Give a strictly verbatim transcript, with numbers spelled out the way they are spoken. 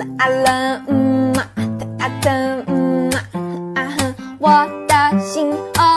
啦啊啦，嗯嘛，哒哒哒，嗯嘛，啊哼，我的心哦。